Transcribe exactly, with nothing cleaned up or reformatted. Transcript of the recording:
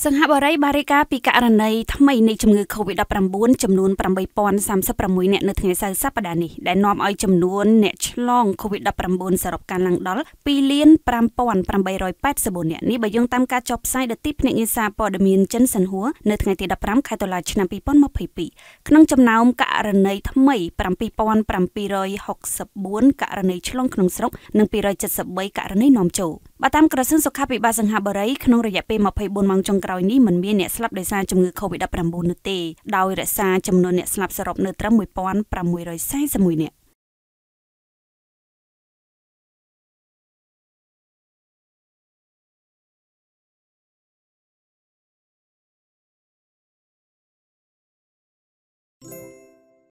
សង្ហបុរីបានរាយការណ៍ពីករណីថ្មីនៃជំងឺ កូវីដ ដប់ប្រាំបួន ចំនួន ប្រាំបីពាន់សាមសិបប្រាំមួយ នាក់នៅថ្ងៃសៅរ៍សប្តាហ៍នេះដែលនាំឲ្យចំនួនអ្នកឆ្លង កូវីដ ដប់ប្រាំបួន សរុបកើនឡើងដល់ពីរលានប្រាំពាន់ប្រាំបីរយប៉ែតសិបបួន នាក់នេះបើយោងតាមការចុះផ្សាយដោយទីភ្នាក់ងារសារព័ត៌មានចិនសិនហួរនៅថ្ងៃទីដប់ប្រាំខែតុលាឆ្នាំពីរពាន់ម្ភៃពីរក្នុងចំណោមករណីថ្មីប្រាំពីរពាន់ប្រាំពីររយហុកសិបបួនករណីឆ្លងក្នុងស្រុកនិងពីររយចិតសិបបីករណីនាំចូលបើតាមក្រសួងសុខាភិបាលសង្ហបុរីក្នុងរយៈពេលម្ភៃបួនម៉ោងចុងក្រោយនេះមិនមានអ្នកស្លាប់ដោយសារជំងឺ កូវីដ ដប់ប្រាំបួន នោះទេដោយរក្សាចំនួនអ្នកស្លាប់សរុបនៅត្រឹមមួយពាន់ប្រាំមួយរយសែសិបមួយ នាក់